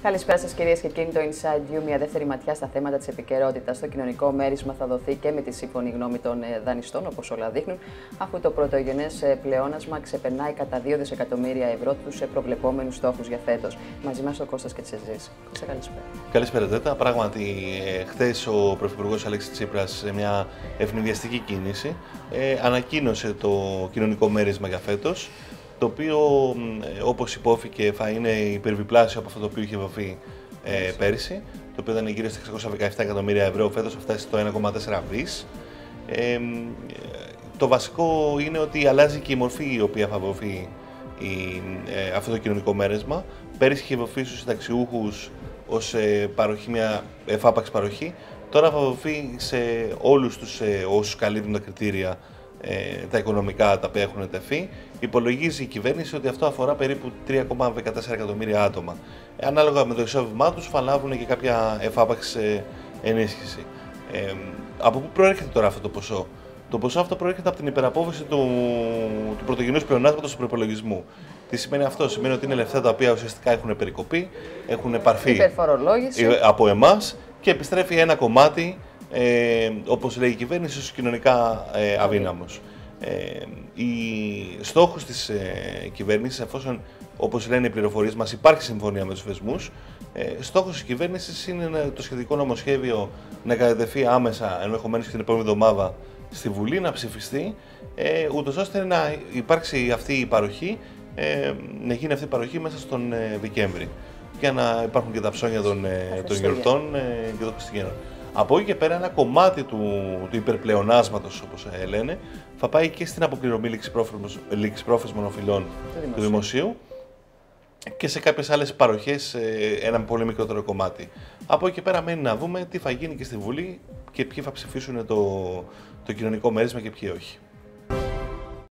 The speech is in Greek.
Καλησπέρα σας κυρίες και κύριοι. Το Inside You, μια δεύτερη ματιά στα θέματα της επικαιρότητας. Το κοινωνικό μέρισμα θα δοθεί και με τη σύμφωνη γνώμη των δανειστών, όπως όλα δείχνουν, αφού το πρωτογενές πλεόνασμα ξεπερνάει κατά 2 δισεκατομμύρια ευρώ τους προβλεπόμενους στόχους για φέτος. Μαζί μας ο Κώστας Κετσεζής. Κώστα, καλησπέρα. Καλησπέρα, Τέτα. Πράγματι, χθες ο Πρωθυπουργός Αλέξης Τσίπρας, σε μια ευνηδιαστική κίνηση, ανακοίνωσε το κοινωνικό μέρισμα για φέτος, το οποίο, όπως υπόθηκε, θα είναι υπερδιπλάσιο από αυτό το οποίο είχε δοθεί πέρυσι, το οποίο ήταν γύρω στα 617 εκατομμύρια ευρώ, φέτος θα φτάσει στο 1,4 δις. Το βασικό είναι ότι αλλάζει και η μορφή η οποία θα δοθεί αυτό το κοινωνικό μέρισμα. Πέρυσι είχε δοθεί στους συνταξιούχους ως παροχή, μια εφάπαξ παροχή. Τώρα θα δοθεί σε όλους τους όσους καλύπτουν τα κριτήρια τα οικονομικά τα οποία έχουν τεθεί. Υπολογίζει η κυβέρνηση ότι αυτό αφορά περίπου 3,14 εκατομμύρια άτομα. Ανάλογα με το εισόδημά τους θα λάβουν και κάποια εφάπαξ ενίσχυση. Από πού προέρχεται τώρα αυτό το ποσό? Το ποσό αυτό προέρχεται από την υπεραπόφαση του πρωτογενούς πλεονάσματος του προϋπολογισμού. Τι σημαίνει αυτό? Σημαίνει ότι είναι λεφτά τα οποία ουσιαστικά έχουν περικοπεί, έχουν πάρθει από εμάς και επιστρέφει ένα κομμάτι, όπως λέει η κυβέρνηση, στους κοινωνικά αδύναμους. Στόχος της κυβέρνησης, εφόσον, όπως λένε οι πληροφορίες μας, υπάρχει συμφωνία με τους θεσμούς, στόχος της κυβέρνησης είναι το σχετικό νομοσχέδιο να κατατεθεί άμεσα, ενδεχομένως και την επόμενη εβδομάδα, στη Βουλή, να ψηφιστεί, ούτως ώστε να υπάρξει αυτή η παροχή, να γίνει αυτή η παροχή μέσα στον Δεκέμβρη, για να υπάρχουν και τα ψώνια των γιορτών και των Χριστουγέννων. Από εκεί και πέρα, ένα κομμάτι του υπερπλεονάσματος, όπως λένε, θα πάει και στην αποπληρωμή ληξιπρόθεσμων οφειλών του δημοσίου και σε κάποιες άλλες παροχές ένα πολύ μικρότερο κομμάτι. Από εκεί και πέρα μένει να δούμε τι θα γίνει και στη Βουλή και ποιοι θα ψηφίσουν το κοινωνικό μέρισμα και ποιοι όχι.